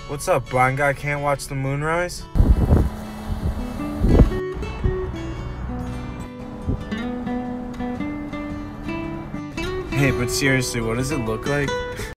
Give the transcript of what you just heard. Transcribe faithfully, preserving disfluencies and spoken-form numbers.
What's up, blind guy can't watch the moonrise? Hey, but seriously, what does it look like?